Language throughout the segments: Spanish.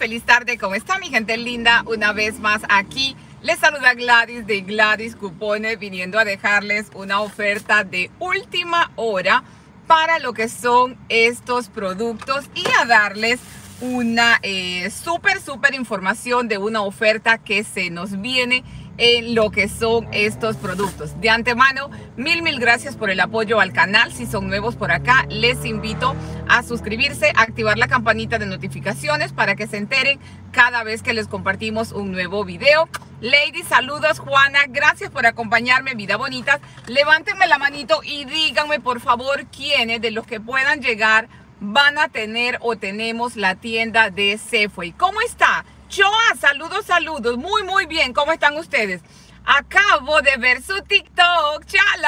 feliz tarde, ¿cómo está mi gente linda? Una vez más aquí les saluda Gladys de Gladys Cupones, viniendo a dejarles una oferta de última hora para lo que son estos productos y a darles una súper información de una oferta que se nos viene en lo que son estos productos. De antemano, mil gracias por el apoyo al canal. Si son nuevos por acá, les invito a suscribirse, activar la campanita de notificaciones para que se enteren cada vez que les compartimos un nuevo video. Lady, saludos. Juana, gracias por acompañarme, vida bonitas. Levántenme la manito y díganme por favor quiénes de los que puedan llegar van a tener o tenemos la tienda de Safeway. ¿Cómo está? Choa, saludos, muy bien, ¿cómo están ustedes? Acabo de ver su TikTok,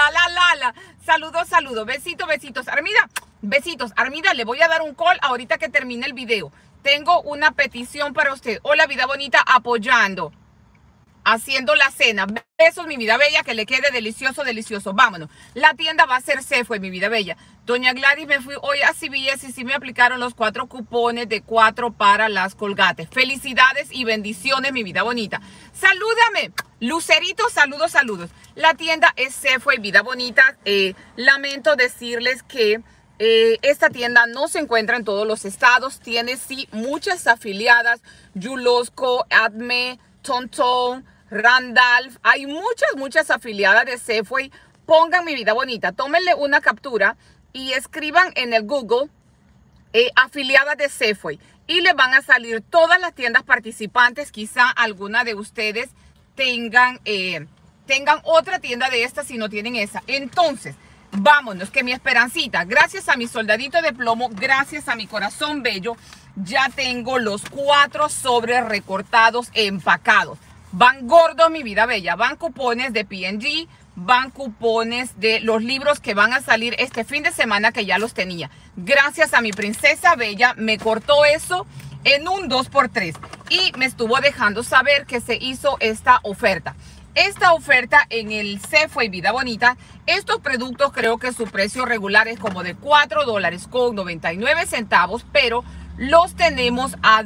saludos, besitos, Armida, besitos, Armida, le voy a dar un call ahorita que termine el video. Tengo una petición para usted. Hola, vida bonita, apoyando, haciendo la cena. Besos, mi vida bella, que le quede delicioso. Vámonos. La tienda va a ser Safeway, mi vida bella. Doña Gladys, me fui hoy a CVS y sí me aplicaron los 4 cupones de 4 para las Colgate. Felicidades y bendiciones, mi vida bonita. Salúdame, Lucerito, saludos. La tienda es Safeway, vida bonita. Lamento decirles que esta tienda no se encuentra en todos los estados. Tiene sí muchas afiliadas. Yulosco, Adme, Tonton, Randolph, hay muchas afiliadas de Safeway. Pongan, mi vida bonita, tómenle una captura y escriban en el Google afiliadas de Safeway y les van a salir todas las tiendas participantes. Quizá alguna de ustedes tengan otra tienda de estas si no tienen esa. Entonces, vámonos, que mi esperancita, gracias a mi soldadito de plomo, gracias a mi corazón bello, ya tengo los 4 sobres recortados empacados. Van gordos, mi vida bella. Van cupones de P&G, van cupones de los libros que van a salir este fin de semana, que ya los tenía. Gracias a mi princesa bella, me cortó eso en un 2x3 y me estuvo dejando saber que se hizo esta oferta. Esta oferta en el Safeway, vida bonita, estos productos creo que su precio regular es como de $4.99, pero los tenemos a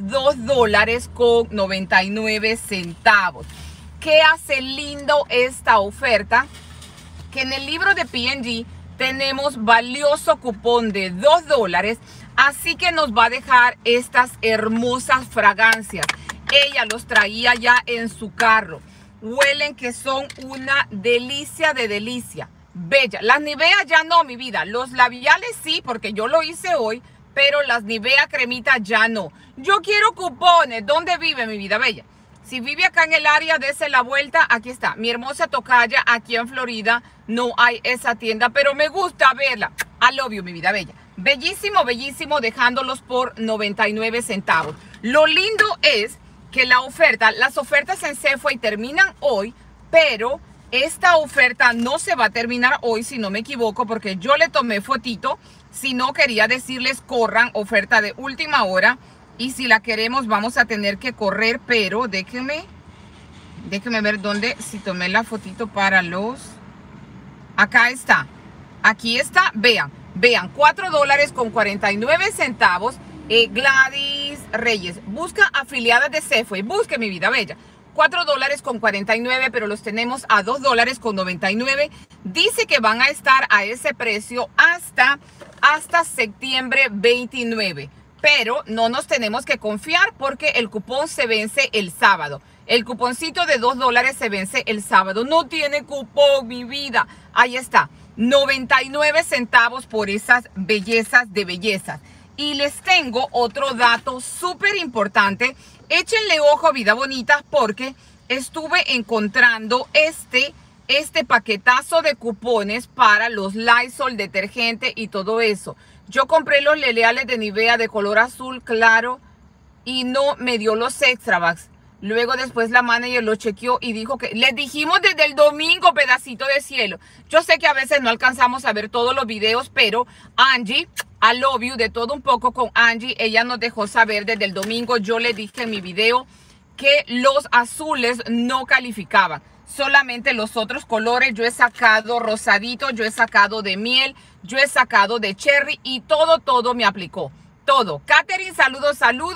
$2.99. ¿Qué hace lindo esta oferta? Que en el libro de P&G tenemos valioso cupón de $2, así que nos va a dejar estas hermosas fragancias. Ella los traía ya en su carro. Huelen que son una delicia de delicia. Bella. Las Nivea ya no, mi vida. Los labiales sí, porque yo lo hice hoy, pero las Nivea cremita ya no. Yo quiero cupones. ¿Dónde vive, mi vida bella? Si vive acá en el área, dése la vuelta. Aquí está. Mi hermosa tocaya, aquí en Florida, no hay esa tienda, pero me gusta verla. I love you, mi vida bella. Bellísimo, dejándolos por 99 centavos. Lo lindo es que las ofertas en Safeway terminan hoy, pero esta oferta no se va a terminar hoy, si no me equivoco, porque yo le tomé fotito. Si no, quería decirles, corran, oferta de última hora. Y si la queremos, vamos a tener que correr, pero déjenme ver dónde, si tomé la fotito para los... Acá está. Aquí está, vean, $4.49. Gladys Reyes, busca afiliadas de Safeway, busque, mi vida bella. $4.49, pero los tenemos a $2.99. Dice que van a estar a ese precio hasta septiembre 29. Pero no nos tenemos que confiar porque el cupón se vence el sábado. El cuponcito de $2 se vence el sábado. No tiene cupón, mi vida. Ahí está. 99 centavos por esas bellezas de bellezas. Y les tengo otro dato súper importante. Échenle ojo, vida bonita, porque estuve encontrando este paquetazo de cupones para los Lysol, detergente y todo eso. Yo compré los L'Oreal de Nivea de color azul claro y no me dio los extravax. Luego después la manager lo chequeó y dijo que... Les dijimos desde el domingo, pedacito de cielo. Yo sé que a veces no alcanzamos a ver todos los videos, pero Angie, I love you, de todo un poco con Angie, ella nos dejó saber desde el domingo. Yo le dije en mi video que los azules no calificaban. Solamente los otros colores. Yo he sacado rosadito, yo he sacado de miel, yo he sacado de cherry y todo me aplicó. Todo. Catherine, saludos.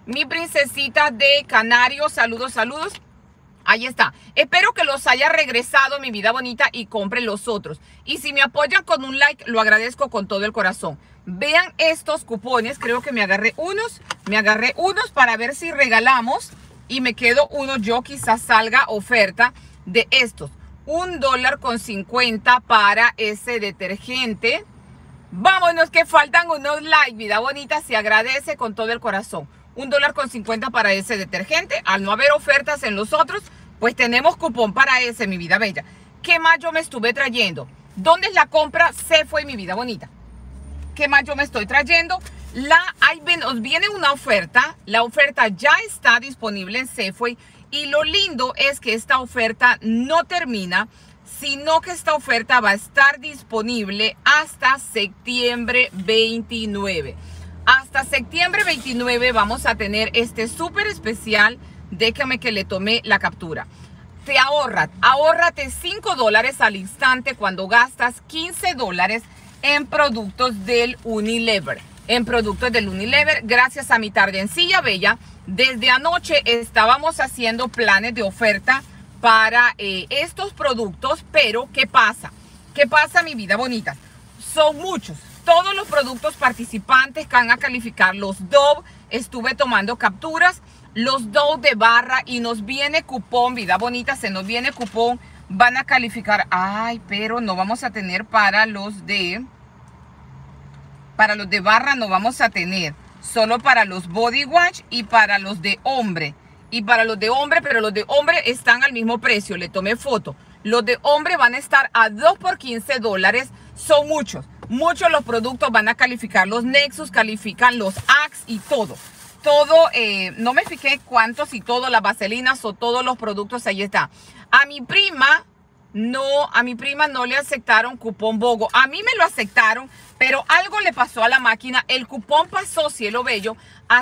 Mi princesita de Canario, saludos, saludos. Ahí está. Espero que los haya regresado, mi vida bonita, y compren los otros. Y si me apoyan con un like, lo agradezco con todo el corazón. Vean estos cupones. Creo que me agarré unos. Me agarré unos para ver si regalamos. Y me quedo uno yo. Quizás salga oferta de estos. $1.50 para ese detergente. Vámonos que faltan unos likes, vida bonita. Se agradece con todo el corazón. $1.50 para ese detergente. Al no haber ofertas en los otros, pues tenemos cupón para ese, mi vida bella. ¿Qué más yo me estuve trayendo? ¿Dónde es la compra? Se fue, mi vida bonita. ¿Qué más yo me estoy trayendo? Nos viene una oferta. La oferta ya está disponible en Safeway. Y lo lindo es que esta oferta no termina, sino que esta oferta va a estar disponible hasta septiembre 29. Hasta septiembre 29 vamos a tener este súper especial. Déjame que le tome la captura. Te ahórrate $5 al instante cuando gastas $15 en productos del Unilever. Gracias a mi tardencilla bella. Desde anoche estábamos haciendo planes de oferta para estos productos. Pero, ¿qué pasa? ¿Qué pasa, mi vida bonita? Son muchos. Todos los productos participantes que van a calificar. Los Dove, estuve tomando capturas. Los Dove de barra y nos viene cupón, vida bonita, se nos viene cupón. Van a calificar. Ay, pero no vamos a tener para los de barra, no vamos a tener. Solo para los body wash y para los de hombre. Pero los de hombre están al mismo precio. Le tomé foto. Los de hombre van a estar a 2 por $15. Son muchos. Muchos los productos van a calificar. Los Nexus califican los Axe y todo. No me fijé cuántos y todo, las vaselinas o todos los productos, ahí está. A mi prima no le aceptaron cupón BOGO. A mí me lo aceptaron, pero algo le pasó a la máquina. El cupón pasó, cielo bello, a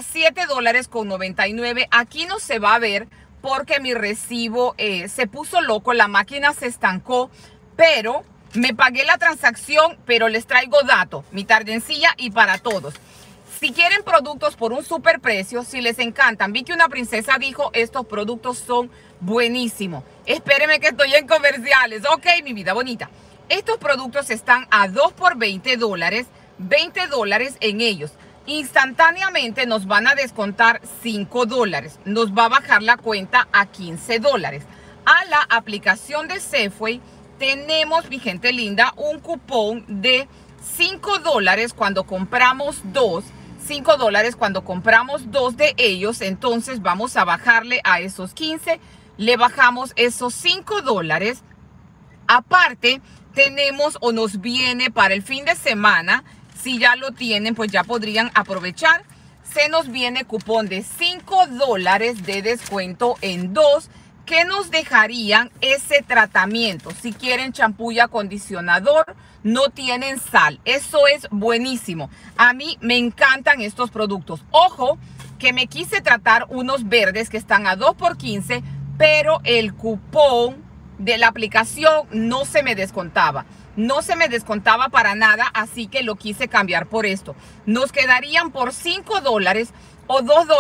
$7.99. Aquí no se va a ver porque mi recibo se puso loco, la máquina se estancó, pero me pagué la transacción, pero les traigo datos, mi tardencilla y para todos. Si quieren productos por un super precio, si les encantan, vi que una princesa dijo, estos productos son buenísimos. Espérenme que estoy en comerciales. Ok, mi vida bonita. Estos productos están a 2 por $20, $20 en ellos. Instantáneamente nos van a descontar $5. Nos va a bajar la cuenta a $15. A la aplicación de Safeway tenemos, mi gente linda, un cupón de $5 cuando compramos dos. $5 cuando compramos dos de ellos. Entonces vamos a bajarle a esos 15. Le bajamos esos $5. Aparte tenemos o nos viene para el fin de semana. Si ya lo tienen, pues ya podrían aprovechar. Se nos viene cupón de $5 de descuento en dos, que nos dejarían ese tratamiento. Si quieren champú y acondicionador, no tienen sal. Eso es buenísimo. A mí me encantan estos productos. Ojo, que me quise tratar unos verdes que están a 2 por $15, pero el cupón de la aplicación no se me descontaba. No se me descontaba para nada, así que lo quise cambiar por esto. Nos quedarían por $5 o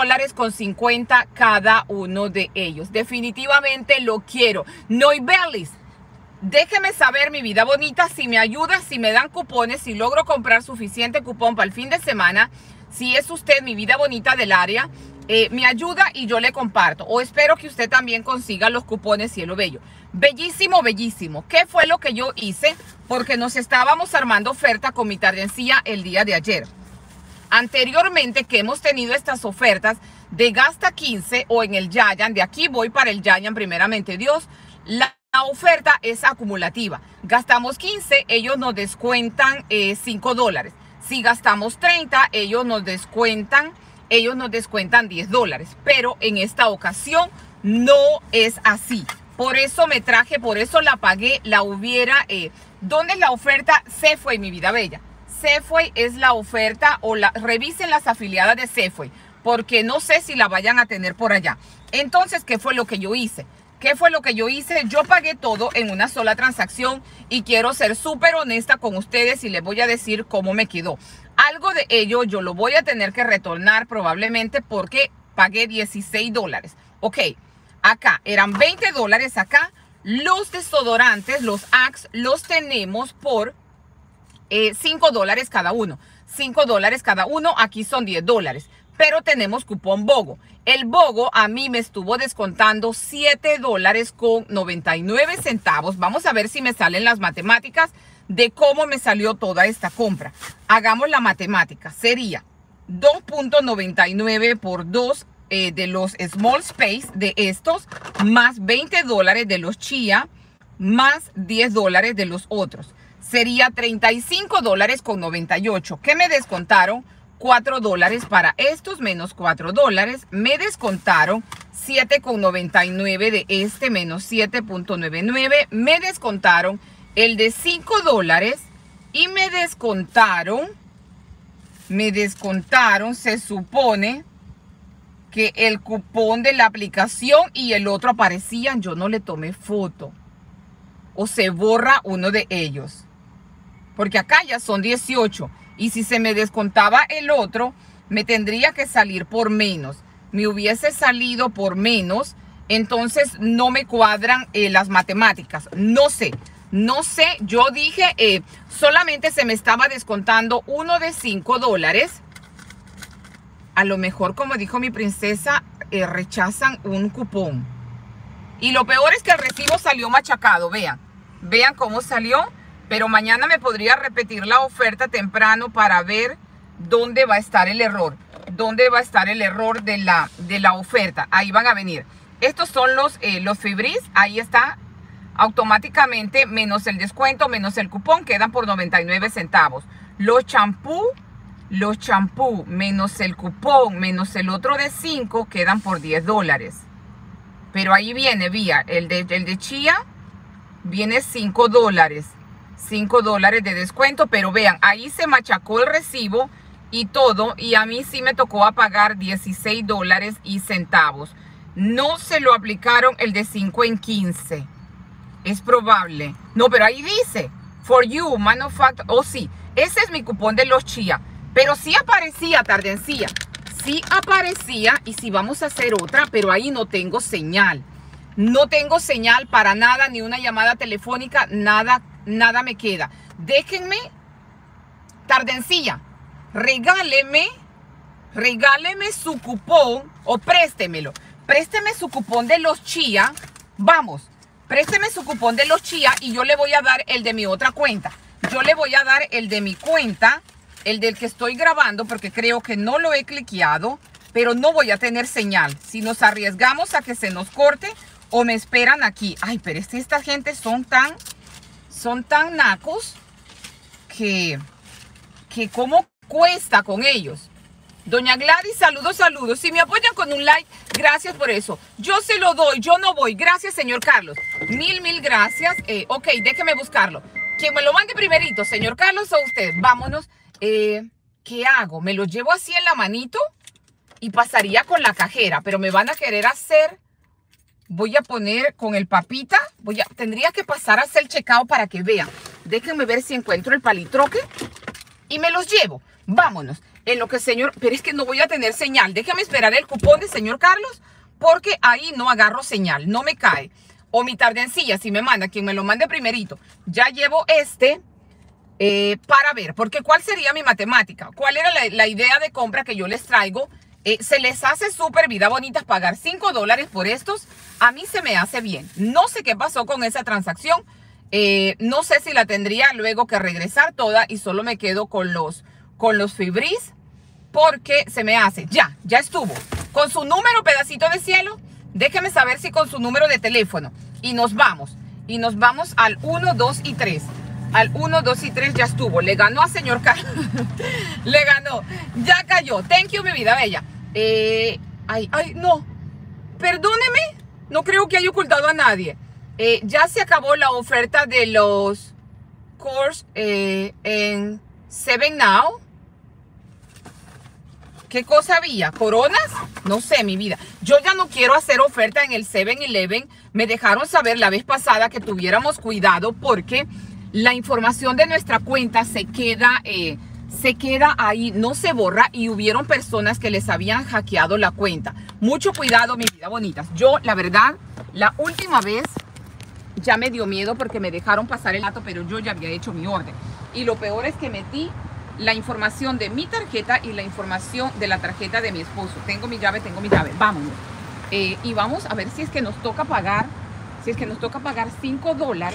$2.50 cada uno de ellos. Definitivamente lo quiero. Noibelis, déjeme saber, mi vida bonita, si me ayuda, si me dan cupones, si logro comprar suficiente cupón para el fin de semana. Si es usted, mi vida bonita del área, me ayuda y yo le comparto. O espero que usted también consiga los cupones, cielo bello. Bellísimo, bellísimo. ¿Qué fue lo que yo hice? Porque nos estábamos armando oferta con mi tardencilla el día de ayer. Anteriormente que hemos tenido estas ofertas de gasta 15 o en el Giant, de aquí voy para el Giant primeramente Dios, la oferta es acumulativa. Gastamos 15, ellos nos descuentan $5. Si gastamos 30, ellos nos descuentan $10. Pero en esta ocasión no es así. Por eso me traje, por eso la pagué, la hubiera... ¿Dónde es la oferta? Safeway, mi vida bella. Safeway es la oferta, o revisen las afiliadas de Safeway, porque no sé si la vayan a tener por allá. Entonces, ¿qué fue lo que yo hice? Yo pagué todo en una sola transacción y quiero ser súper honesta con ustedes y les voy a decir cómo me quedó. Algo de ello yo lo voy a tener que retornar probablemente porque pagué $16. Ok, acá eran $20 acá. Los desodorantes, los Axe, los tenemos por $5 cada uno. $5 cada uno, aquí son $10. Pero tenemos cupón BOGO. El BOGO a mí me estuvo descontando $7.99. Vamos a ver si me salen las matemáticas de cómo me salió toda esta compra. Hagamos la matemática. Sería 2.99 por 2 de los Small Space de estos, más $20 de los Chia, más $10 de los otros. Sería $35.98. ¿Qué me descontaron? $4 para estos, menos $4. Me descontaron $7.99 de este, menos $7.99. Me descontaron el de $5 y me descontaron, se supone que el cupón de la aplicación y el otro aparecían. Yo no le tomé foto. O se borra uno de ellos. Porque acá ya son 18. Y si se me descontaba el otro, me tendría que salir por menos. Me hubiese salido por menos. Entonces no me cuadran las matemáticas. No sé. Yo dije, solamente se me estaba descontando uno de $5. A lo mejor, como dijo mi princesa, rechazan un cupón. Y lo peor es que el recibo salió machacado. Vean cómo salió. Pero mañana me podría repetir la oferta temprano para ver dónde va a estar el error. Dónde va a estar el error de la oferta. Ahí van a venir. Estos son los Febreze. Ahí está. Automáticamente, menos el descuento, menos el cupón, quedan por 99 centavos. Los champú, menos el cupón, menos el otro de 5, quedan por $10. Pero ahí viene, el de Chia, viene $5. $5 de descuento, pero vean, ahí se machacó el recibo y todo, y a mí sí me tocó a pagar $16 y centavos. No se lo aplicaron el de 5 en 15. Es probable. No, pero ahí dice, for you, manufacture. Oh, sí, ese es mi cupón de los Chia. Pero sí aparecía, Tardencía. Sí aparecía, y si vamos a hacer otra, pero ahí no tengo señal. No tengo señal para nada, ni una llamada telefónica, nada me queda. Déjenme, Tardencilla, regáleme su cupón o préstemelo. Présteme su cupón de los Chia. Vamos, présteme su cupón de los Chia y yo le voy a dar el de mi otra cuenta. Yo le voy a dar el de mi cuenta, el del que estoy grabando, porque creo que no lo he cliqueado, pero no voy a tener señal. Si nos arriesgamos a que se nos corte o me esperan aquí. Ay, pero es que esta gente son tan nacos que cómo cuesta con ellos. Doña Gladys, saludos. Si me apoyan con un like, gracias por eso. Yo se lo doy, yo no voy. Gracias, señor Carlos. Mil gracias. Ok, déjeme buscarlo. Quien me lo mande primerito, señor Carlos o usted. Vámonos. ¿Qué hago? ¿Me lo llevo así en la manito? Y pasaría con la cajera, pero me van a querer hacer... Voy a poner con el papita. Tendría que pasar a hacer el checkout para que vean. Déjenme ver si encuentro el palitroque. Y me los llevo. Vámonos. En lo que señor... Pero es que no voy a tener señal. Déjame esperar el cupón de señor Carlos. Porque ahí no agarro señal. No me cae. O mi Tardencilla, si me manda. Quien me lo mande primerito. Ya llevo este. Para ver. Porque ¿cuál sería mi matemática? ¿Cuál era la idea de compra que yo les traigo? Se les hace súper vida bonita pagar $5 por estos. A mí se me hace bien. No sé qué pasó con esa transacción. No sé si la tendría luego que regresar toda y solo me quedo con los Febreze, porque se me hace. Ya estuvo. Con su número, pedacito de cielo, déjeme saber si con su número de teléfono. Y nos vamos. Y nos vamos al 1, 2 y 3. Al 1, 2 y 3 ya estuvo. Le ganó a señor Carlos. Le ganó. Ya cayó. Thank you, mi vida bella. No. Perdóneme. No creo que haya ocultado a nadie. Ya se acabó la oferta de los Coors en 7NOW. ¿Qué cosa había? ¿Coronas? No sé, mi vida. Yo ya no quiero hacer oferta en el 7-Eleven. Me dejaron saber la vez pasada que tuviéramos cuidado porque la información de nuestra cuenta se queda se queda ahí, no se borra y hubieron personas que les habían hackeado la cuenta. Mucho cuidado, mi vida bonitas. Yo, la verdad, la última vez ya me dio miedo porque me dejaron pasar el dato, pero yo ya había hecho mi orden. Y lo peor es que metí la información de mi tarjeta y la información de la tarjeta de mi esposo. Tengo mi llave, vámonos. Y vamos a ver si es que nos toca pagar, $5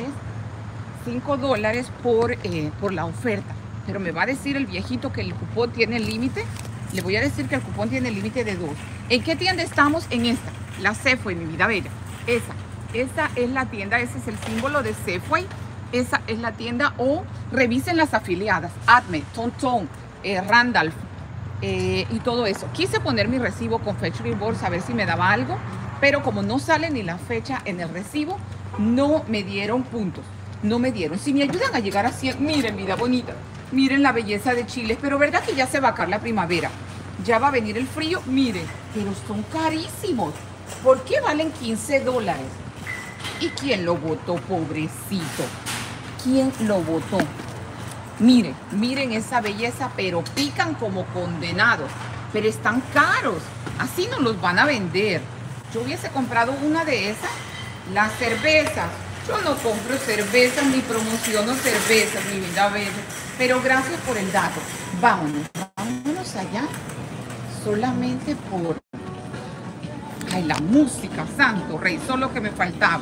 por la oferta. Pero me va a decir el viejito que el cupón tiene límite. Le voy a decir que el cupón tiene límite de 2. ¿En qué tienda estamos? En esta, la Safeway, mi vida bella. Esa es la tienda, ese es el símbolo de Safeway. Esa es la tienda, o revisen las afiliadas, Acme, Tonton, Randolph y todo eso. Quise poner mi recibo con Fetchery Board a ver si me daba algo, pero como no sale ni la fecha en el recibo, no me dieron puntos, no me dieron. Si me ayudan a llegar a 100, miren, vida bonita, miren la belleza de Chile, pero verdad que ya se va a acabar la primavera, ya va a venir el frío, miren, pero son carísimos. ¿Por qué valen $15? ¿Y quién lo votó, pobrecito? ¿Quién lo votó? Miren, miren esa belleza, pero pican como condenados. Pero están caros. Así no los van a vender. Yo hubiese comprado una de esas. Las cervezas. Yo no compro cervezas ni promociono cervezas, mi vida bella. Pero gracias por el dato. Vámonos allá. Solamente por... Ay, la música, santo rey. Solo que me faltaba.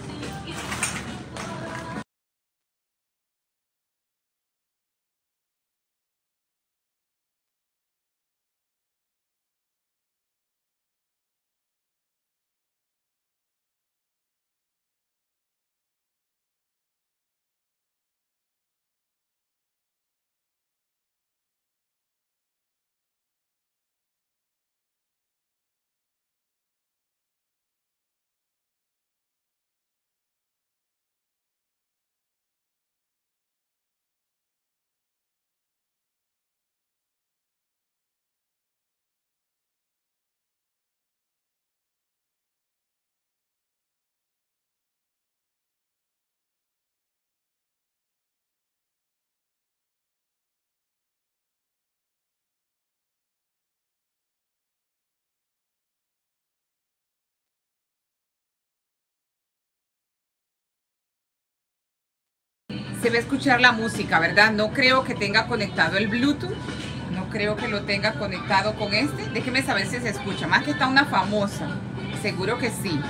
Se va a escuchar la música, ¿verdad? No creo que tenga conectado el Bluetooth. No creo que lo tenga conectado con este. Déjeme saber si se escucha. Más que está una famosa. Seguro que sí.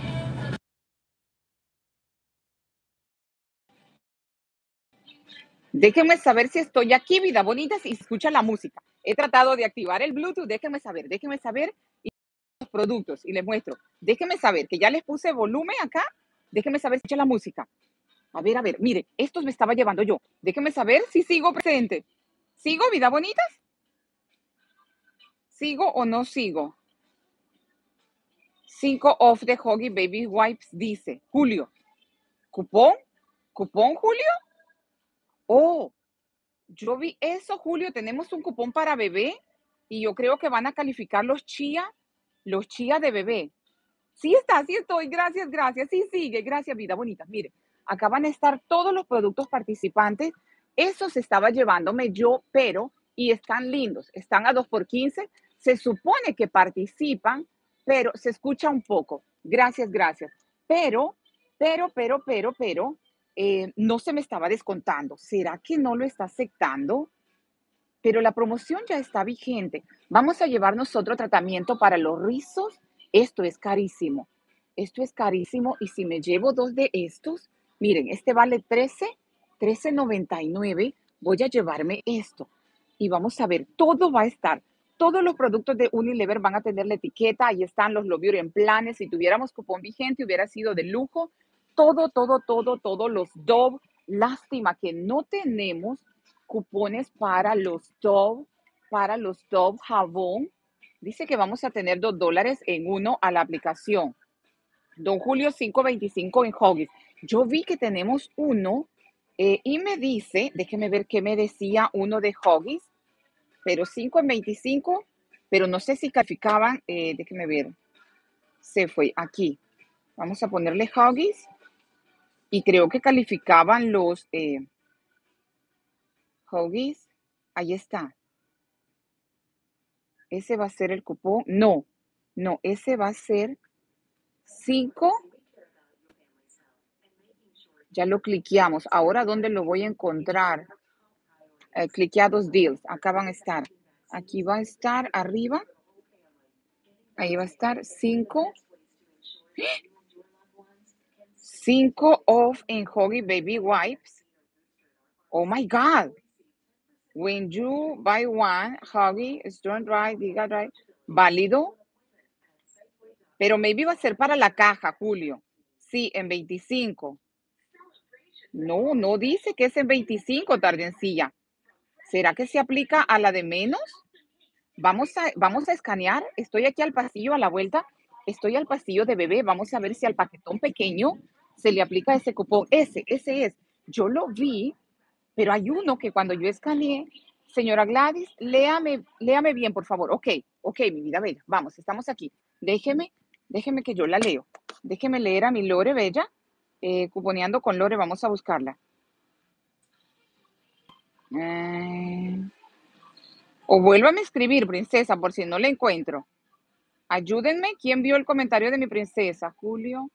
Déjenme saber si estoy aquí, vida bonita, si escucha la música. He tratado de activar el Bluetooth. Déjenme saber. Y los productos. Y les muestro. Déjenme saber que ya les puse volumen acá. Déjenme saber si escucha la música. A ver, mire, estos me estaba llevando yo. Déjenme saber si sigo presente. ¿Sigo, vida bonitas? ¿Sigo o no sigo? 5 off de Huggy Baby Wipes, dice Julio. ¿Cupón? ¿Cupón, Julio? Oh, yo vi eso, Julio. Tenemos un cupón para bebé y yo creo que van a calificar los chía de bebé. Sí está, sí estoy. Gracias, gracias. Sí sigue. Gracias, vida bonita. Mire, acá van a estar todos los productos participantes. Eso se estaba llevándome yo, pero, y están lindos. Están a 2 por 15. Se supone que participan, pero se escucha un poco. Gracias, gracias. Pero, no se me estaba descontando. ¿Será que no lo está aceptando? Pero la promoción ya está vigente. Vamos a llevarnos otro tratamiento para los rizos. Esto es carísimo. Esto es carísimo. Y si me llevo 2 de estos, miren, este vale 13.99. Voy a llevarme esto. Y vamos a ver, todo va a estar. Todos los productos de Unilever van a tener la etiqueta. Ahí están los Lovior en planes. Si tuviéramos cupón vigente, hubiera sido de lujo. Todos los Dove. Lástima que no tenemos cupones para los Dove jabón. Dice que vamos a tener $2 en uno a la aplicación. Don Julio 5.25 en Huggies. Yo vi que tenemos uno y me dice, déjeme ver qué me decía uno de Huggies, pero 5.25, pero no sé si calificaban, déjeme ver, se fue aquí. Vamos a ponerle Huggies y creo que calificaban los Huggies. Ahí está. Ese va a ser el cupón. No, no, ese va a ser 5. Ya lo cliqueamos. Ahora, ¿dónde lo voy a encontrar? Cliqueados deals. Acá van a estar. Aquí va a estar arriba. Ahí va a estar 5. 5 off en Huggy Baby Wipes. Oh my God. When you buy one, Huggy, Strong Dry, Diga Dry, válido. Pero maybe va a ser para la caja, Julio. Sí, en 25. No, no dice que es en 25, Tardencilla. ¿Será que se aplica a la de menos? Vamos a escanear. Estoy aquí al pasillo a la vuelta. Estoy al pasillo de bebé. Vamos a ver si al paquetón pequeño se le aplica ese cupón. Ese es. Yo lo vi, pero hay uno que cuando yo escaneé, señora Gladys, léame bien, por favor. Ok, mi vida bella. Vamos, estamos aquí. Déjeme que yo la leo. Déjeme leer a mi Lore Bella. Cuponeando con Lore, vamos a buscarla. O vuélvame a escribir, princesa, por si no la encuentro. Ayúdenme. ¿Quién vio el comentario de mi princesa? Julio.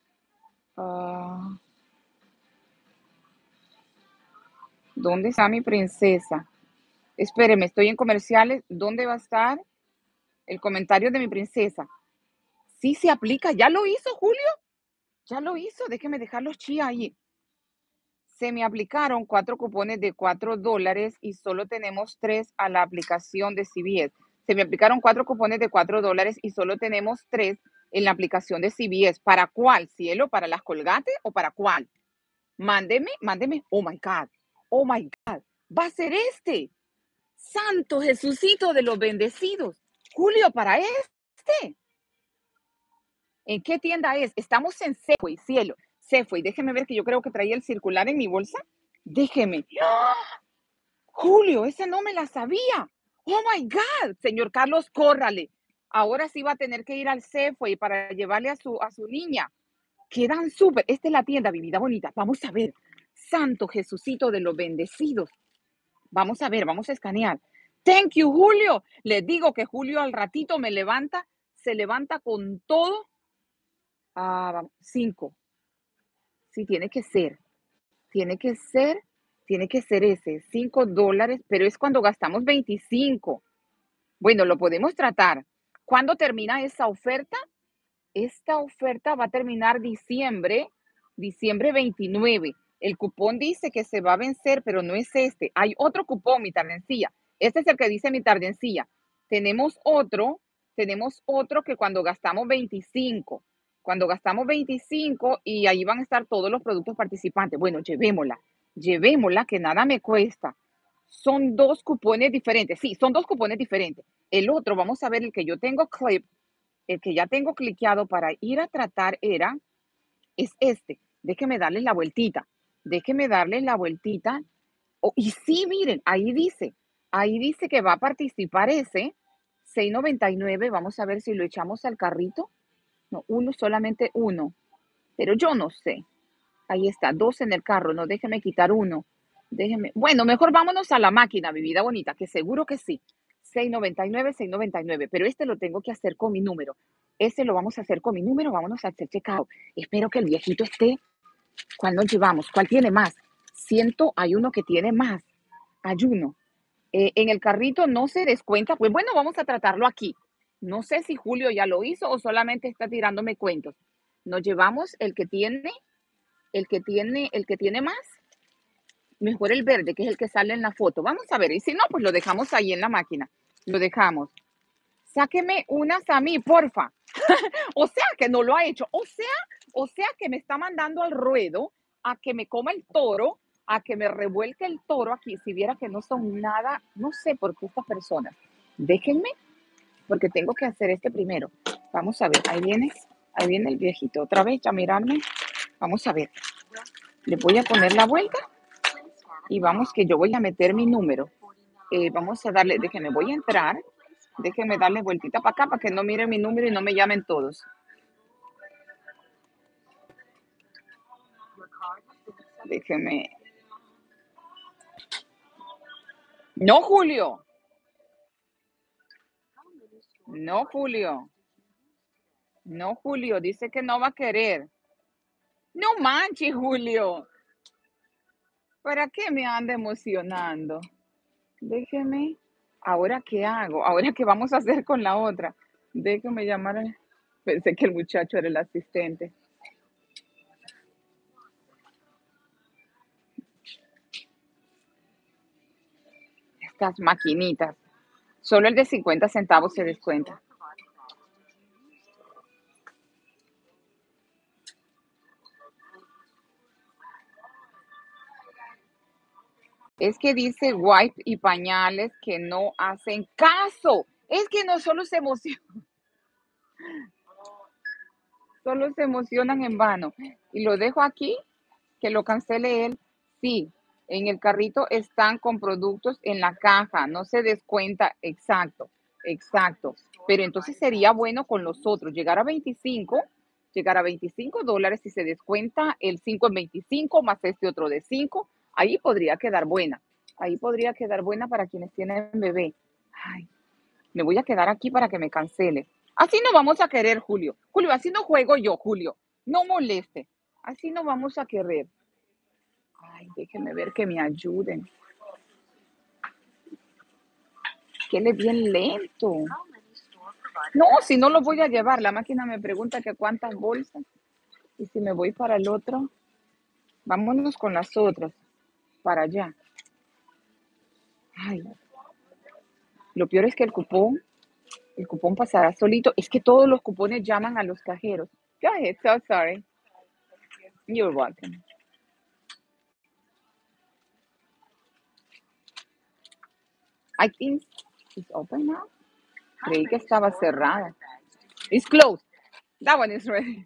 ¿Dónde está mi princesa? Espéreme, estoy en comerciales. ¿Dónde va a estar el comentario de mi princesa? Sí se aplica. ¿Ya lo hizo, Julio? Ya lo hizo. Déjeme dejar los chi ahí. Se me aplicaron 4 cupones de $4 y solo tenemos 3 a la aplicación de CVS. Se me aplicaron 4 cupones de $4 y solo tenemos 3 en la aplicación de CVS. ¿Para cuál, cielo? ¿Para las Colgate o para cuál? Mándeme. Oh my God. Va a ser este. Santo Jesucito de los bendecidos. Julio, para este. ¿En qué tienda es? Estamos en Safeway, cielo. Safeway. Déjeme ver que yo creo que traía el circular en mi bolsa. Déjeme. ¡Ah! Julio, esa no me la sabía. Oh my God. Señor Carlos, córrale. Ahora sí va a tener que ir al Safeway para llevarle a su niña. Quedan súper. Esta es la tienda, mi vida bonita. Vamos a ver. Santo Jesucito de los bendecidos. Vamos a ver, vamos a escanear. Thank you, Julio. Les digo que Julio al ratito se levanta con todo. 5. Sí, tiene que ser ese, $5, pero es cuando gastamos 25. Bueno, lo podemos tratar. ¿Cuándo termina esa oferta? Esta oferta va a terminar diciembre 29. El cupón dice que se va a vencer, pero no es este. Hay otro cupón, mi tardencilla. Este es el que dice mi tardencilla. Tenemos otro que cuando gastamos 25. Cuando gastamos 25 y ahí van a estar todos los productos participantes. Bueno, llevémosla que nada me cuesta. Son 2 cupones diferentes. Sí, son 2 cupones diferentes. El otro, vamos a ver el que yo tengo clip. El que ya tengo cliqueado para ir a tratar es este. Déjeme darle la vueltita. Oh, y sí, miren, ahí dice que va a participar ese 6.99. Vamos a ver si lo echamos al carrito. No, solamente uno. Pero yo no sé. Ahí está, 2 en el carro. No, déjeme quitar uno. Bueno, mejor vámonos a la máquina, mi vida bonita, que seguro que sí. 6.99. Pero este lo tengo que hacer con mi número. Este lo vamos a hacer con mi número. Vámonos a hacer checkout. Espero que el viejito esté. ¿Cuál nos llevamos? ¿Cuál tiene más? Hay uno que tiene más. Ayuno. En el carrito no se descuenta. Pues bueno, vamos a tratarlo aquí. No sé si Julio ya lo hizo o solamente está tirándome cuentos. Nos llevamos el que tiene más. Mejor el verde, que es el que sale en la foto. Vamos a ver. Y si no, pues lo dejamos ahí en la máquina. Lo dejamos. Sáqueme unas a mí, porfa. O sea, que no lo ha hecho. O sea que me está mandando al ruedo a que me coma el toro, a que me revuelque el toro aquí. Si viera que no son nada, no sé por qué estas personas. Déjenme, porque tengo que hacer este primero. Vamos a ver, ahí viene el viejito. Otra vez, ya mirarme. Vamos a ver. Le voy a poner la vuelta y vamos que yo voy a meter mi número. Vamos a darle, déjenme, voy a entrar. Déjenme darle vueltita para acá para que no miren mi número y no me llamen todos. Déjenme No, Julio. No, Julio. No, Julio. Dice que no va a querer. No manches, Julio. ¿Para qué me anda emocionando? Déjeme. ¿Ahora qué hago? ¿Ahora qué vamos a hacer con la otra? Déjeme llamar. Pensé que el muchacho era el asistente. Estas maquinitas. Solo el de 50 centavos se descuenta. Es que dice wipe y pañales que no hacen caso. Es que no solo solo se emocionan en vano. Y lo dejo aquí, que lo cancele él. Sí, en el carrito están con productos en la caja, no se descuenta. Exacto, exacto. Pero entonces sería bueno con los otros llegar a $25 y se descuenta el 5 en 25 más este otro de 5. Ahí podría quedar buena. Ahí podría quedar buena para quienes tienen bebé. Ay, me voy a quedar aquí para que me cancele. Así no vamos a querer, Julio. Julio, así no juego yo, Julio. No moleste. Así no vamos a querer. Ay, déjenme ver que me ayuden. Que él es bien lento. No, si no lo voy a llevar. La máquina me pregunta que cuántas bolsas. Y si me voy para el otro, vámonos con las otras. Para allá. Ay, lo peor es que el cupón pasará solito. Es que todos los cupones llaman a los cajeros. Go ahead, so sorry. You're welcome. I think it's open now. Creí que estaba cerrada. It's closed. That one is ready.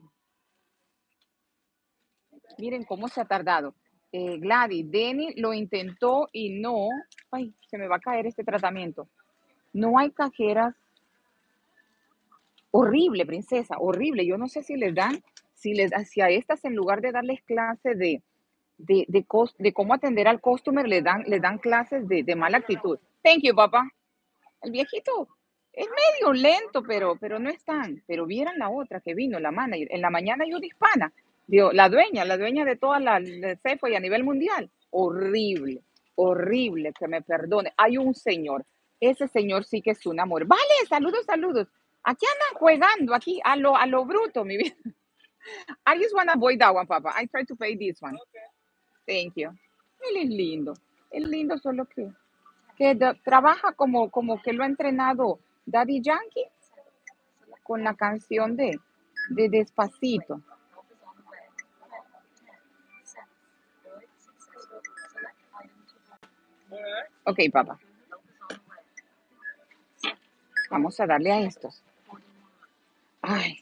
Miren cómo se ha tardado. Gladys, Denny lo intentó y no. Ay, se me va a caer este tratamiento. No hay cajeras. Horrible, princesa, horrible. Yo no sé si les dan, si a estas en lugar de darles clase de cómo atender al customer, le dan clases de mala actitud. Thank you, papá. El viejito es medio lento, pero no es tan. Pero vieran la otra que vino, la manager. En la mañana hay una hispana, la dueña de toda la Safeway a nivel mundial. Horrible, horrible, que me perdone. Hay un señor, ese señor sí que es un amor. Vale, saludos, saludos. Aquí andan jugando, aquí, a lo bruto, mi vida. I just want to avoid that one, Papa. I try to pay this one. Thank you. Él es lindo. Es lindo, solo que trabaja como que lo ha entrenado Daddy Yankee con la canción de Despacito. Ok, papá, vamos a darle a estos. Ay,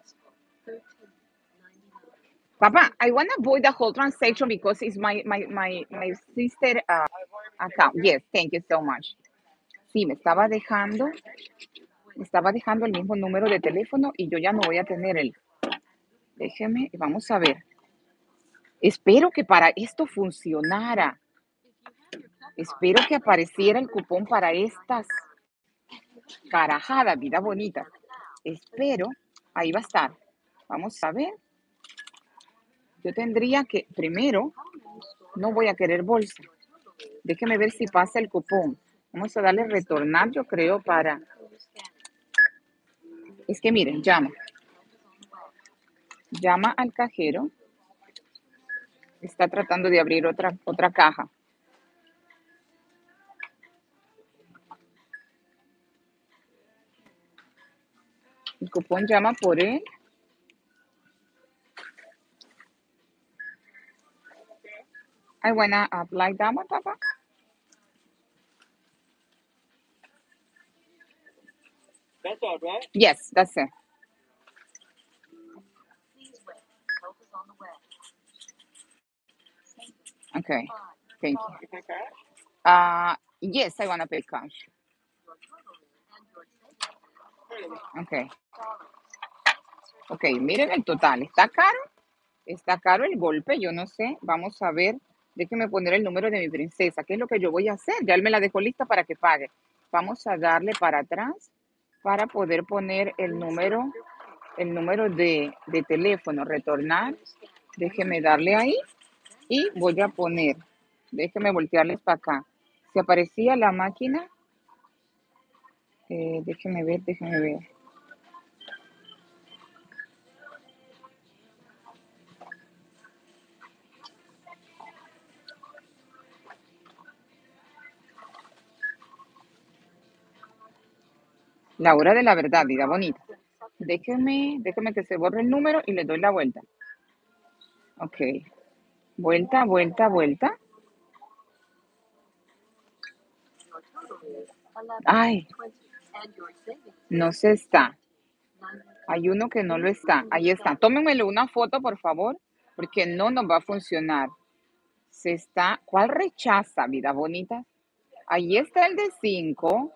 papá, I want to avoid the whole transaction because it's my sister account. Yes, thank you so much. Sí, me estaba dejando el mismo número de teléfono y yo ya no voy a tener el. Déjeme, vamos a ver. Espero que para esto funcionara. Espero que apareciera el cupón para estas carajadas, vida bonita. Espero, ahí va a estar. Vamos a ver. Yo tendría que, primero, no voy a querer bolsa. Déjeme ver si pasa el cupón. Vamos a darle retornar, yo creo, para. Es que miren, llama al cajero. Está tratando de abrir otra caja. El cupón llama por él. I wanna apply that one, papá. That's all right. Yes, that's it. Okay, thank you. You pay cash? Yes, I wanna pay cash. Okay. Ok, miren el total. Está caro el golpe, yo no sé. Vamos a ver. Déjeme poner el número de mi princesa. ¿Qué es lo que yo voy a hacer? Ya él me la dejó lista para que pague. Vamos a darle para atrás para poder poner el número de teléfono. Retornar. Déjeme darle ahí y voy a poner. Déjeme voltearles para acá. Si aparecía la máquina, déjeme ver, déjeme ver. La hora de la verdad, vida bonita. Déjeme que se borre el número y le doy la vuelta. Ok. Vuelta, vuelta, vuelta. Ay, no se está. Hay uno que no lo está. Ahí está. Tómenmele una foto, por favor, porque no nos va a funcionar. Se está. ¿Cuál rechaza, vida bonita? Ahí está el de 5.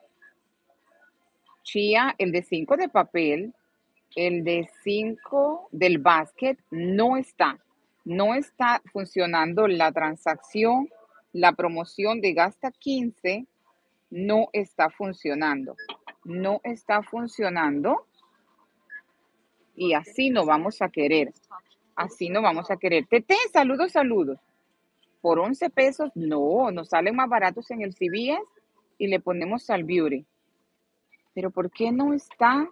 Chía, el de 5 de papel. El de 5 del basket no está. No está funcionando la transacción. La promoción de gasta 15 no está funcionando. No está funcionando. Y así no vamos a querer. Así no vamos a querer. Tete, saludos, saludos. Por 11 pesos, no, nos salen más baratos en el CVS y le ponemos al Beauty. Pero ¿por qué no está?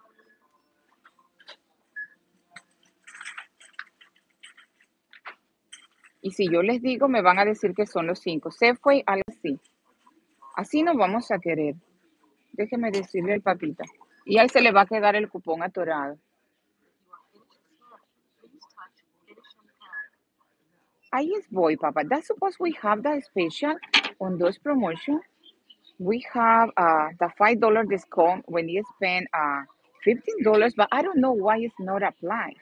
Y si yo les digo, me van a decir que son los 5. Se fue algo así. Así no vamos a querer. Déjeme decirle al papita. Y ahí se le va a quedar el cupón atorado. Ahí es voy, papá. That's suppose we have the special on those promotion. We have the $5 discount when you spend $15, but I don't know why it's not applied.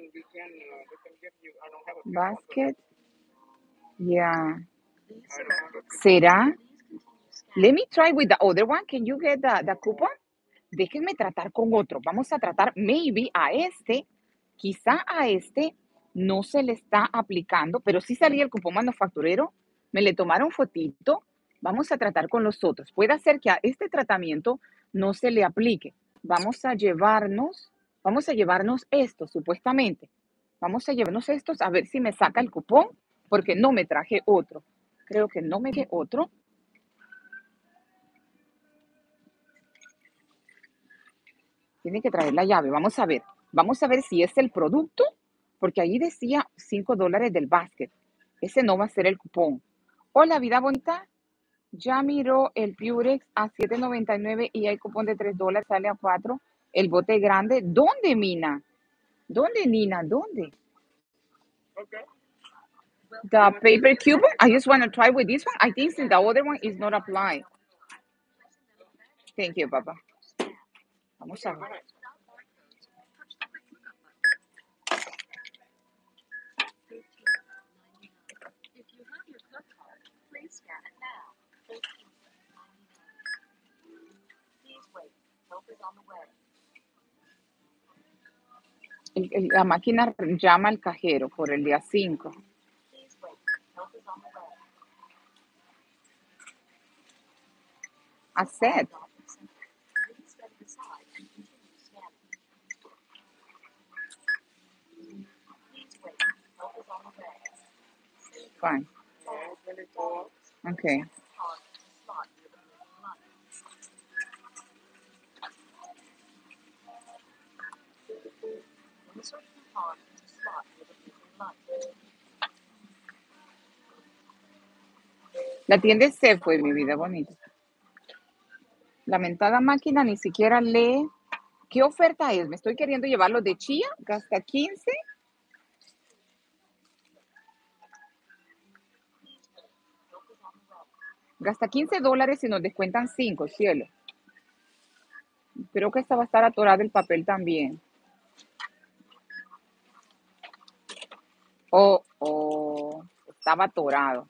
Basket, yeah. ¿Será? Let me try with the other one. Can you get the coupon? Déjenme tratar con otro. Vamos a tratar maybe a este. Quizá a este no se le está aplicando, pero sí salía el cupón manufacturero. Me le tomaron fotito. Vamos a tratar con los otros. Puede ser que a este tratamiento no se le aplique. Vamos a llevarnos estos, supuestamente. Vamos a llevarnos estos a ver si me saca el cupón, porque no me traje otro. Creo que no me traje otro. Tiene que traer la llave. Vamos a ver. Vamos a ver si es el producto, porque ahí decía $5 del basket. Ese no va a ser el cupón. Hola, vida bonita. Ya miró el Purex a $7.99 y hay cupón de $3, sale a 4. El bote grande. ¿Dónde, Mina? ¿Dónde, Nina? ¿Dónde? The paper coupon. I just want to try with this one. I think the other one is not applied. Thank you, papá. Vamos a ver. La máquina llama al cajero por el día 5. Accept. Fine. Okay. La tienda se fue, mi vida bonita. La mentada máquina ni siquiera lee. ¿Qué oferta es? Me estoy queriendo llevar los de chía, gasta 15. Gasta $15 y nos descuentan 5, cielo. Creo que esta va a estar atorada el papel también. Oh, estaba atorado.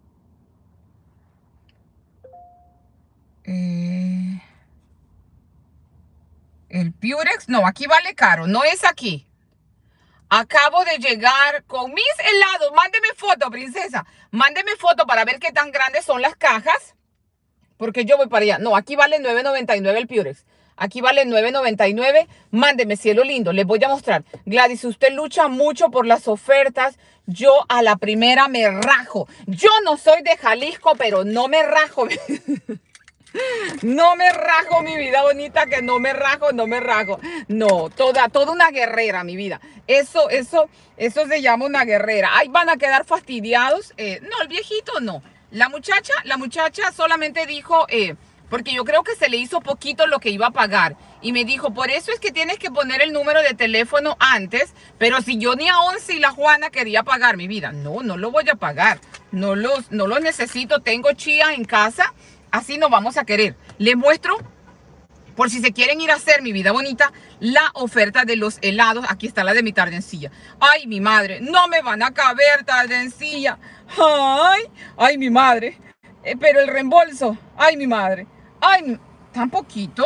El Purex, no, aquí vale caro, no es aquí. Acabo de llegar con mis helados. Mándeme foto, princesa. Mándeme foto para ver qué tan grandes son las cajas. Porque yo voy para allá. No, aquí vale $9.99 el Purex. Aquí vale $9.99. Mándeme, cielo lindo. Les voy a mostrar. Gladys, usted lucha mucho por las ofertas. Yo a la primera me rajo. Yo no soy de Jalisco, pero no me rajo. No me rajo, mi vida bonita, que no me rajo, no me rajo. No, toda una guerrera, mi vida. Eso se llama una guerrera. Ay, van a quedar fastidiados. No, el viejito no. La muchacha solamente dijo, porque yo creo que se le hizo poquito lo que iba a pagar. Y me dijo, por eso es que tienes que poner el número de teléfono antes. Pero si yo ni a 11 y la Juana quería pagar, mi vida. No, no lo voy a pagar. No lo necesito. Tengo chía en casa. Así no vamos a querer. Les muestro, por si se quieren ir a hacer, mi vida bonita, la oferta de los helados. Aquí está la de mi tardencilla. Ay, mi madre, no me van a caber, tardencilla. Ay, mi madre. Pero el reembolso. Ay, mi madre. Ay, ¿tan poquito?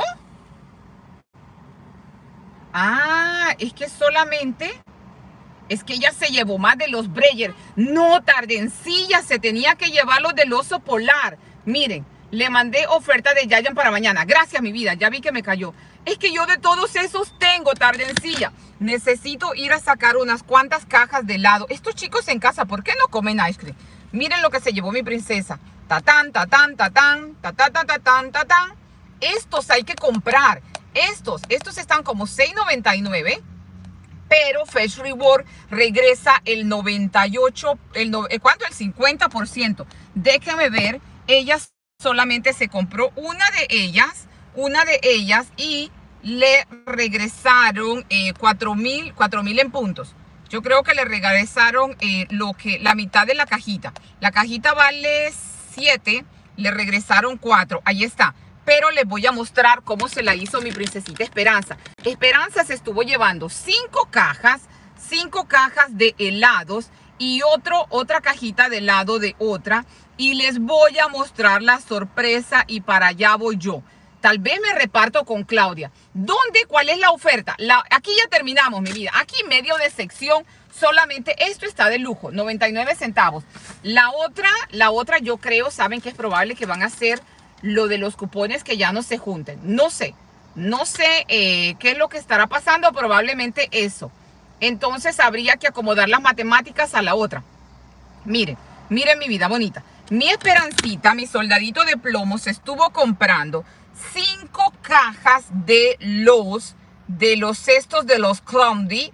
Ah, es que solamente... Es que ella se llevó más de los Breyer. No, tardencilla, se tenía que llevar los del oso polar. Miren. Le mandé oferta de Giant para mañana. Gracias, mi vida. Ya vi que me cayó. Es que yo de todos esos tengo, tardencilla. Necesito ir a sacar unas cuantas cajas de helado. Estos chicos en casa, ¿por qué no comen ice cream? Miren lo que se llevó mi princesa. Tatán, tatán, tatán, tatán, tatán, tatán. Estos hay que comprar. Estos están como $6.99. Pero Fetch Reward regresa el 98, ¿cuánto? El 50%. Déjenme ver. Ellas solamente se compró una de ellas y le regresaron 4,000 en puntos. Yo creo que le regresaron la mitad de la cajita. La cajita vale 7, le regresaron 4. Ahí está. Pero les voy a mostrar cómo se la hizo mi princesita Esperanza. Esperanza se estuvo llevando 5 cajas de helados y otra cajita de helado de otra. Y les voy a mostrar la sorpresa y para allá voy yo. Tal vez me reparto con Claudia. ¿Cuál es la oferta? Aquí ya terminamos, mi vida. Aquí medio de sección, solamente esto está de lujo, 99 centavos. La otra yo creo, saben que es probable que van a hacer lo de los cupones que ya no se junten. No sé qué es lo que estará pasando, probablemente eso. Entonces habría que acomodar las matemáticas a la otra. Miren mi vida bonita. Mi Esperancita, mi soldadito de plomo, se estuvo comprando 5 cajas de los cestos de los Clondy.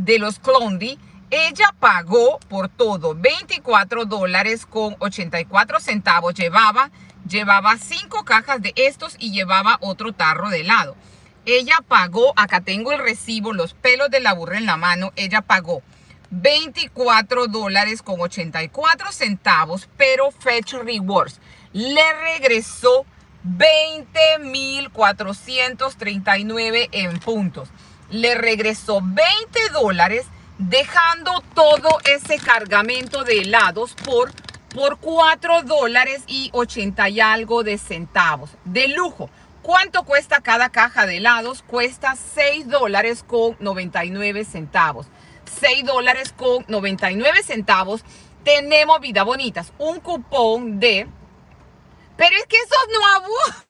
Ella pagó por todo $24.84. Llevaba 5 cajas de estos y llevaba otro tarro de helado. Ella pagó, acá tengo el recibo, los pelos de la burra en la mano. Ella pagó $24.84, pero Fetch Rewards le regresó 20.439 en puntos. Le regresó $20, dejando todo ese cargamento de helados por $4.80 y algo de centavos. De lujo. ¿Cuánto cuesta cada caja de helados? Cuesta $6.99. $6.99. Tenemos, vida bonitas, un cupón de... Pero es que esos no abundan.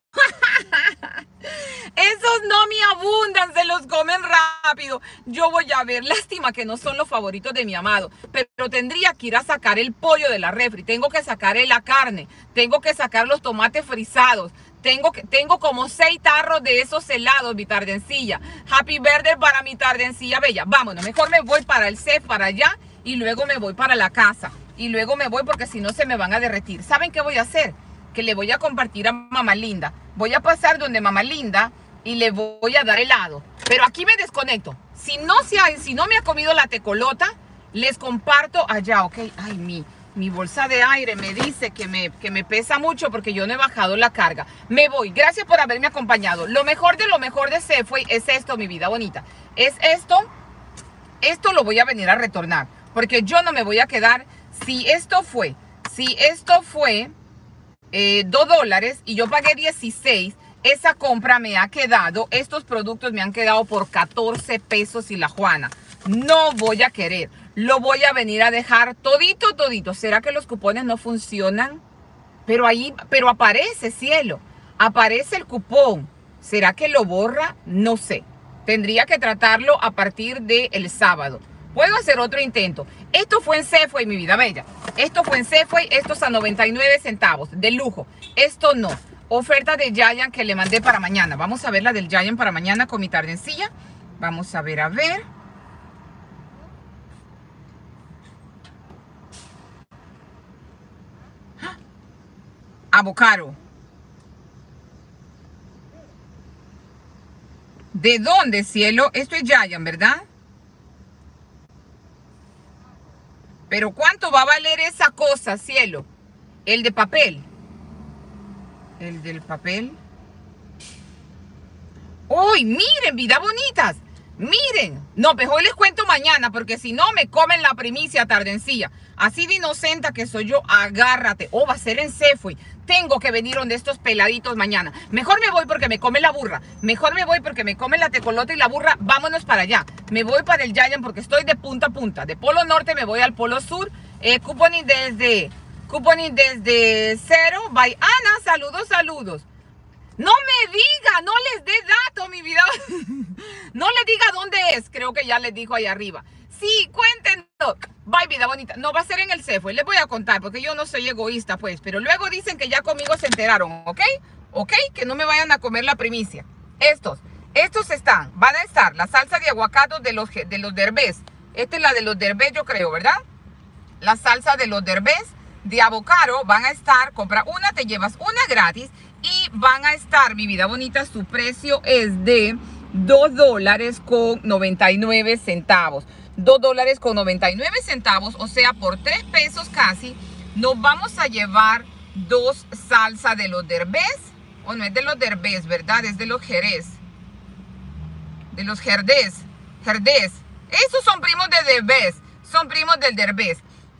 Esos no me abundan, se los comen rápido. Yo voy a ver, lástima que no son los favoritos de mi amado, pero tendría que ir a sacar el pollo de la refri, tengo que sacar la carne, tengo que sacar los tomates frisados, tengo como 6 tarros de esos helados, mi tardencilla. Happy birthday para mi tardencilla bella. Vámonos, mejor me voy para el CEF, para allá, y luego me voy para la casa. Y luego me voy porque si no se me van a derretir. ¿Saben qué voy a hacer? Que le voy a compartir a Mamá Linda. Voy a pasar donde Mamá Linda y le voy a dar helado. Pero aquí me desconecto. Si no me ha comido la tecolota, les comparto allá, ¿ok? Ay, mi bolsa de aire me dice que me pesa mucho porque yo no he bajado la carga. Me voy. Gracias por haberme acompañado. Lo mejor de Safeway es esto, mi vida bonita. Es esto. Esto lo voy a venir a retornar. Porque yo no me voy a quedar. Si esto fue $2 y yo pagué 16. Esa compra me ha quedado, estos productos me han quedado por 14 pesos y la Juana. No voy a querer. Lo voy a venir a dejar todito, todito. ¿Será que los cupones no funcionan? Pero ahí, pero aparece, cielo. Aparece el cupón. ¿Será que lo borra? No sé. Tendría que tratarlo a partir del sábado. Puedo hacer otro intento. Esto fue en Safeway, mi vida bella. Esto fue en Safeway. Esto es a 99 centavos. De lujo. Esto no. Oferta de Giant que le mandé para mañana. Vamos a ver la del Giant para mañana con mi tardencilla. Vamos a ver, a ver. Avocado. ¿De dónde, cielo? Esto es Giant, ¿verdad? Pero ¿cuánto va a valer esa cosa, cielo? El de papel. El del papel. ¡Uy, miren, vida bonitas! Miren. No, mejor les cuento mañana, porque si no me comen la primicia tardencilla. Así de inocente que soy yo, agárrate. Oh, va a ser en Safeway. Tengo que venir donde estos peladitos mañana. Mejor me voy porque me come la burra. Mejor me voy porque me come la tecolota y la burra. Vámonos para allá. Me voy para el Giant porque estoy de punta a punta. De polo norte me voy al polo sur. Couponing desde cero. Bye, Ana. Saludos, saludos. No me diga, no les dé dato, mi vida. No les diga dónde es. Creo que ya les dijo ahí arriba. Sí, cuéntenos. Bye, vida bonita. No va a ser en el Safeway. Les voy a contar porque yo no soy egoísta, pues. Pero luego dicen que ya conmigo se enteraron, ¿ok? ¿Ok? Que no me vayan a comer la primicia. Estos van a estar la salsa de aguacate de los Derbez. Esta es la de los Derbez, yo creo, ¿verdad? La salsa de los Derbez de avocado van a estar. Compra una, te llevas una gratis. Y van a estar, mi vida bonita, su precio es de $2.99. $2.99, o sea, por 3 pesos casi, nos vamos a llevar 2 salsa de los Derbez. O no es de los Derbez, ¿verdad? Es de los Jerez. De los Jerdez. Esos son primos de Derbez. Son primos del Derbez.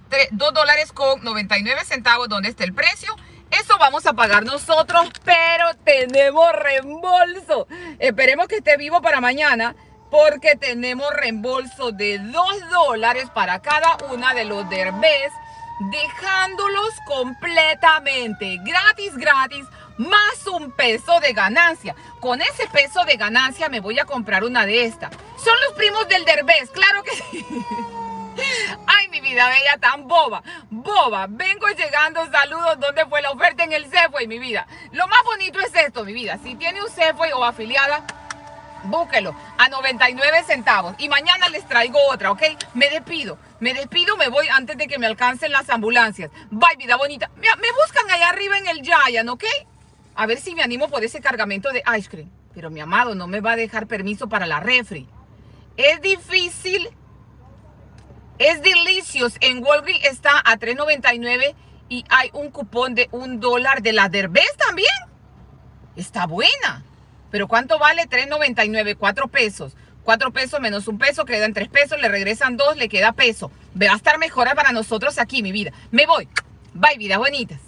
$2.99. ¿Dónde está el precio? Eso vamos a pagar nosotros, pero tenemos reembolso. Esperemos que esté vivo para mañana, porque tenemos reembolso de $2 para cada una de los Derbez, dejándolos completamente gratis, más un peso de ganancia. Con ese peso de ganancia me voy a comprar una de estas. Son los primos del Derbez, claro que sí. Ay, mi vida bella, tan boba. Vengo llegando, saludos. ¿Dónde fue la oferta? En el Safeway, mi vida. Lo más bonito es esto, mi vida. Si tiene un Safeway o afiliada, búsquelo a 99 centavos. Y mañana les traigo otra, ¿ok? Me despido, me voy antes de que me alcancen las ambulancias. Bye, vida bonita. Me buscan allá arriba en el Giant, ¿ok? A ver si me animo por ese cargamento de ice cream. Pero mi amado no me va a dejar permiso para la refri. Es difícil. Es delicious. En Walgreens está a $3.99 y hay un cupón de $1 de la Derbez también. Está buena. Pero ¿cuánto vale? $3.99, 4 pesos. 4 pesos menos un peso, quedan 3 pesos, le regresan 2, le queda peso. Va a estar mejor para nosotros aquí, mi vida. Me voy. Bye, vidas bonitas.